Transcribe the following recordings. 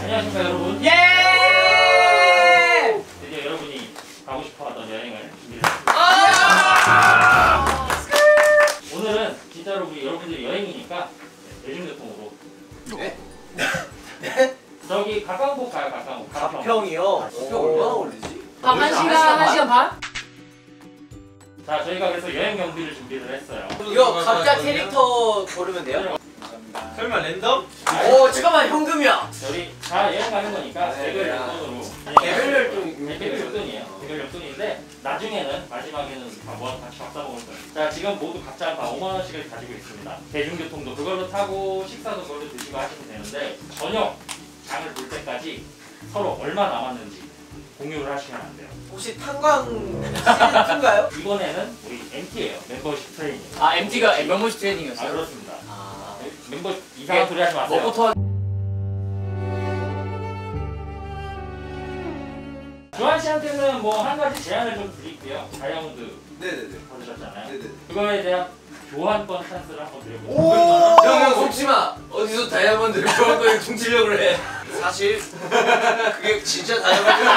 안녕하십니까 여러분. 예! 드디어 여러분이 가고 싶어하던 여행을 준비했습니다. 오늘은 진짜로 우리 여러분들이 여행이니까 대중교통으로. 네? 저기 가까운 가요. 가까운 가평이요? 가평 얼마나 걸리지? 한 시간, 1시간 반? 자, 저희가 그래서 여행 경비를 준비를 했어요. 이거 각자 캐릭터 고르면 돼요? 설마 랜덤? 오 잠깐만 현금이야. 저희 다 여행 가는 거니까 개별 용돈으로. 개별 용돈. 개별 용돈이에요. 개별 용돈인데 나중에는 마지막에는 다 모아서 같이 밥 사 먹을 거예요. 자, 지금 모두 각자 다 5만 원씩을 가지고 있습니다. 대중교통도 그걸로 타고 식사도 그걸로 드시고 하시면 되는데 저녁 장을 볼 때까지 서로 얼마 남았는지 공유를 하시면 안 돼요. 혹시 탄광 시즌인가요? 이번에는 우리 MT예요. 멤버십 트레이닝. 아, MT가 멤버십 아, 트레이닝이었어요? 그렇습니다. 아, 멤버 이상한 소리 하지 마세요. 뭐부터? 조한 씨한테는 뭐 한 가지 제안을 좀 드릴게요. 다이아몬드 네네네. 받으셨잖아요. 네네. 그거에 대한 교환권 찬스를 한번 드려볼게요. 오! 형 속지마. 어디서 다이아몬드를 교환권에 퉁치려고 그래. 사실 그게 진짜 다이아몬드.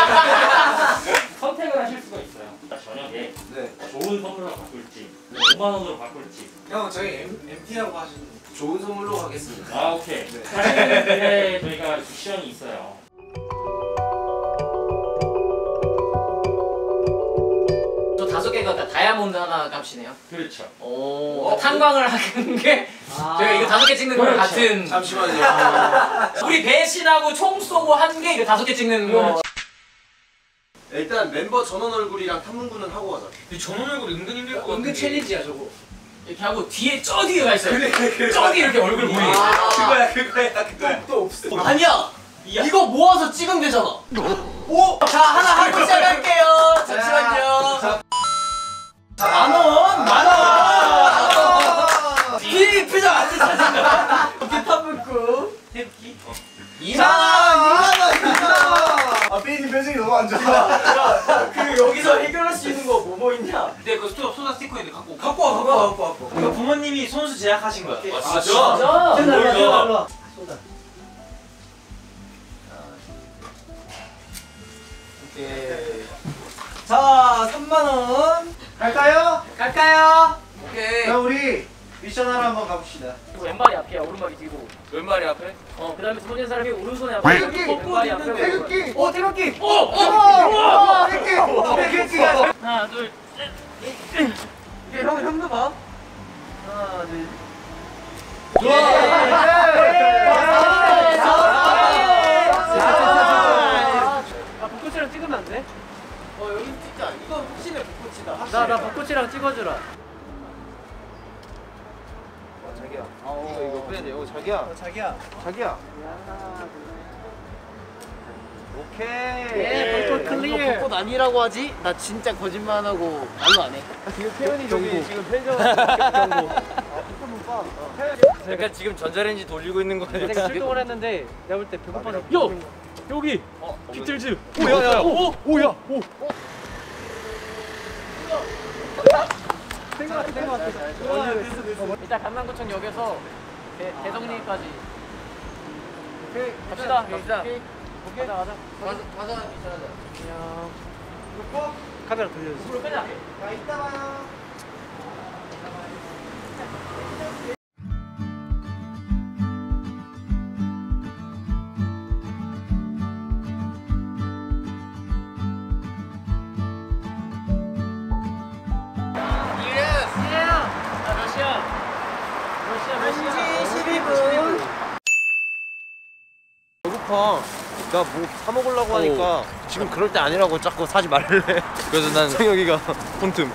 선택을 하실 수가 있어요. 저녁에 네. 좋은 선물로 바꿀지 5만 원으로 바꿀지. 형 저희 MT라고 하시는 좋은 선물로 가겠습니다. 아, 오케이. 네. 사실은 그게 저희가 미션이 있어요. 저 5개가 다 다이아몬드 하나 값이네요. 그렇죠. 오, 탄광을 하는 게 저희가 이거 5개 찍는 거랑 그렇죠. 같은. 잠시만요. 우리 배신하고 총 쏘고 한 개 이거 5개 찍는 거. 일단 멤버 전원 얼굴이랑 탐문구는 하고 가자. 이 전원 얼굴 은근 힘들 것 같아. 은근 챌린지야 저거. 이렇게 하고 뒤에 저 뒤에 있어요. 그래. 저 뒤에 이렇게 얼굴 보이게. 그거야. 또 없어. 아니야. 이거 모아서 찍으면 되잖아. 오! 자 하나 하고 시작할게요. 잠시만요. 만 원. 이 표정 아주 잘생겼다. 이렇게 탐문구. 태극기. 2만 원. 아 삐님 표정이 너무 안 좋아. 그 여기서 해결할 수 있는 거 뭐 있냐? 근데 그 소다 스티커인데 갖고 올까? 갖고 와. 이거 부모님이 손수 제작하신 거야. 아 진짜? 뭘로? 오케이. 자 3만 원. 갈까요? 오케이. 그럼 우리 미션 하러 한번 가봅시다. 왼발이 앞이야, 오른발이 뒤고. 왼발이 앞에? 그 다음에 손진 사람이 오른손에 앞에. 태극기! 왼발이 앞에. 태극기! 오 태극기. 태극기! 하나, 둘. 형도 봐. 하나 둘. 아, 벚꽃이랑 찍으면 안 돼? 여기 찍자. 이거 혹시나 벚꽃이다. 나 벚꽃이랑 찍어주라. 자기야. 이거 빼야 돼. 자기야. 오케이. 예, 벚꽃 클리어. 벚꽃 아니라고 하지? 나 진짜 거짓말 안 하고 말로 안 해. 이거 태연이 저기 지금 펜션 약간 지금 전자레인지 돌리고 있는 거 아니야? 내가 출동을 했는데 내가 볼 때 배고파서. 여기 비틀즈. 오야야. 오야. 일단 강남구청역에서 대성리까지. 갑시다. 오케이. 가자. 가자. 안녕. 카메라 돌려주세요. 불을 끄자. 이따 봐요. 배고파. 나 뭐 사 먹으려고 하니까 지금 그럴 때 아니라고 자꾸 사지 말래. 그래서 난 성혁이가 폰틈.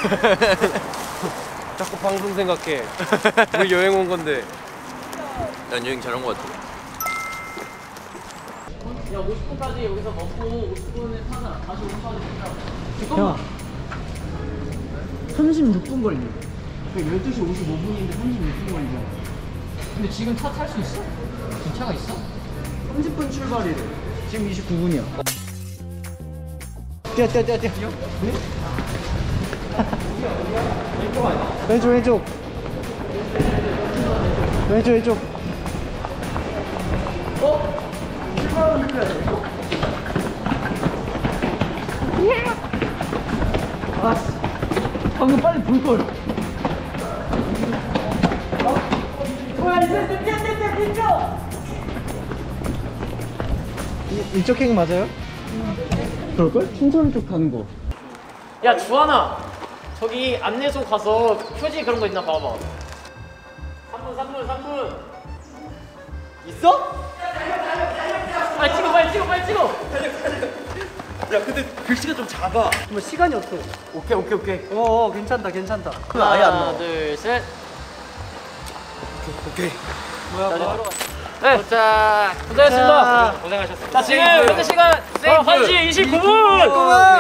자꾸 방송 생각해. 우리 여행 온 건데. 난 여행 잘한 것 같아. 야, 50분까지 여기서 먹고 50분에 타자. 다시 50분까지 타자. 야, 36분 걸려. 12시 55분인데 36분 걸려. 근데 지금 차 탈 수 있어? 지금 차가 있어? 30분 출발이래. 지금 29분이야. 뛰어. 왼쪽. 방금 빨리 불걸. 이쪽 행 맞아요? 그럴걸? 춘천 쪽 가는 거. 야 주하나, 저기 안내소 가서 표지 그런 거 있나 봐봐. 3분 있어? 빨리 찍어 빨리 찍어. 야 근데 글씨가 좀 작아. 뭐 시간이 없어. 오케이. 괜찮다. 아예 안 나와. 하나 둘 셋. 오케이. 네, 자, 고생하셨습니다. 고생하셨습니다. 자, 지금 현재 시간 1시 29분.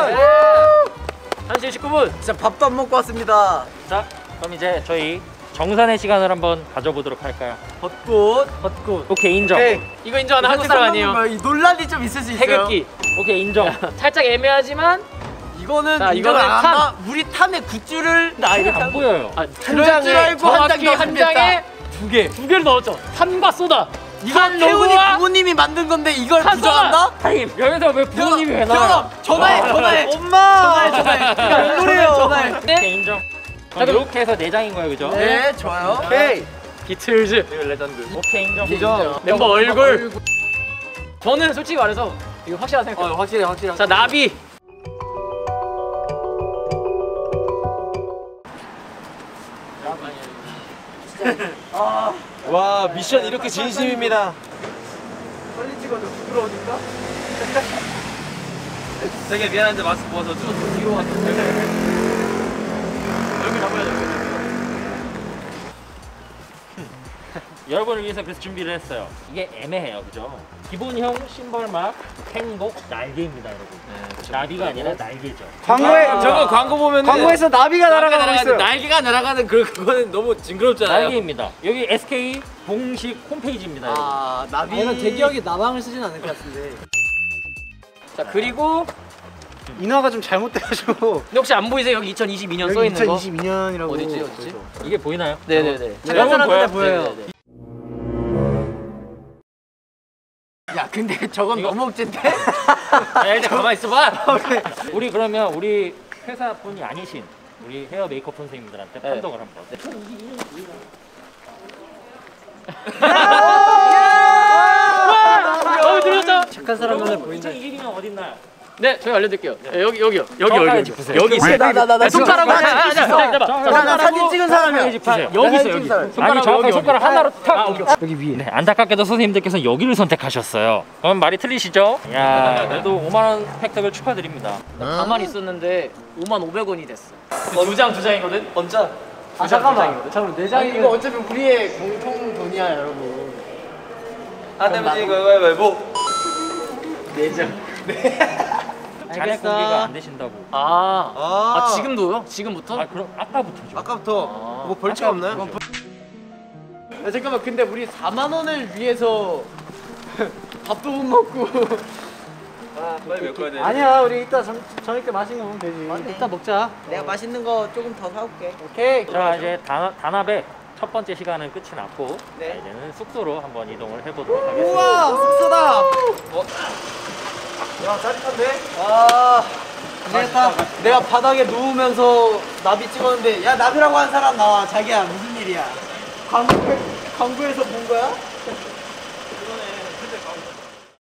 1시 29분. 진짜 밥도 안 먹고 왔습니다. 자, 그럼 이제 저희 정산의 시간을 한번 가져보도록 할까요? 벚꽃. 오케이, 인정. 이거 인정하는 한국 사람 아니에요. 이 논란이 좀 있을 수 있어요. 태극기. 오케이, 인정. 살짝 애매하지만 이거는 자, 인정을 이거는 안 탄. 한다. 우리 탄의 굿줄을 나 이게 안 보여요. 한 그럴 줄 알고 한 정확히 장 한 넣었습니다. 장에 두 개를 넣었죠. 탄과 소다. 이건 태훈이 부모님이 만든 건데 이걸 탄 부정한다? 타임! 여기서 왜 부모님이 왜 나와요? 전화해. 엄마. 전화해. 노래요. 전화해. 오케이, 인정. 그럼 이렇게 해서 4장인 거예요, 그죠? 네, 좋아요. 오케이. 비틀즈. 이거 레전드. 오케이, 인정. 멤버 얼굴. 저는 솔직히 말해서 이거 확실하다 생각해요. 확실해. 자, 나비. 와 미션 이렇게 진심입니다. 빨리 찍어줘. 부끄러우니까. 되게 미안한데 마스크 벗어줘. 뒤로 왔어. 얼굴 잡아야 돼. 여러분을 위해서 그래서 준비를 했어요. 이게 애매해요, 그죠? 기본형 심벌막 행복 날개입니다, 여러분. 나비가 아니라 날개죠. 광고에 저거 광고 보면은 광고에서 나비가 날아가고 있어요. 날개가 날아가는 그거는 너무 징그럽잖아요. 날개입니다. 여기 SK 공식 홈페이지입니다. 여러분. 아, 나비. 얘는 대기업이 나방을 쓰진 않을 것 같은데. 자, 그리고 인화가 좀 잘못돼가지고. 근데 혹시 안 보이세요? 여기 2022년 써 있는 거. 2022년이라고. 어디지? 이게 보이나요? 네네네. 착한 사람한테 보여요. 네네네. 야, 근데 저건 너무 억진데? 야, 일단 가만 있어봐. 우리 그러면 우리 회사 분이 아니신 우리 헤어 메이크업 선생님들한테 판독을 한번. 들렸죠? 착한 사람만에 보인다. 2022년 어딨나요? 네, 저희 알려드릴게요. 여기요. 정확하게 짚으세요. 여기 있어요. 손가락으로 나 사진 찍은 사람이야. 여기 여기 있어요. 여기. 아니 정확하게 손가락 하나로 탁. 여기 위에. 네, 안타깝게도 선생님들께서 여기를 선택하셨어요. 그럼 말이 틀리시죠? 야, 그래도 5만 원 획득을 축하드립니다. 가만히 있었는데 5,500원이 됐어. 두 장이거든. 언제? 아, 잠깐만. 네 장이. 이거 어차피 우리의 공통 돈이야, 여러분. 아내버지 이거 뭐? 네 장. 잔액 공개가 안 되신다고. 아, 지금도요? 지금부터? 아, 그럼 아까부터죠. 아까부터 뭐 벌칙 없나요? 야, 잠깐만. 근데 우리 4만 원을 위해서 밥도 못 먹고. 빨리 메꿔야 돼. 아니야, 우리 이따 저녁 때 맛있는 거 먹으면 되지. 이따 먹자. 내가 맛있는 거 조금 더 사올게. 오케이. 자, 이제 단합의 첫 번째 시간은 끝이 났고 네. 자, 이제는 숙소로 한번 이동을 해보도록 하겠습니다. 우와, 숙소다. 야, 짜릿한데? 아, 되겠다. 내가 바닥에 누우면서 나비 찍었는데, 야, 나비라고 한 사람 나와. 자기야, 무슨 일이야? 광고에서 본 거야?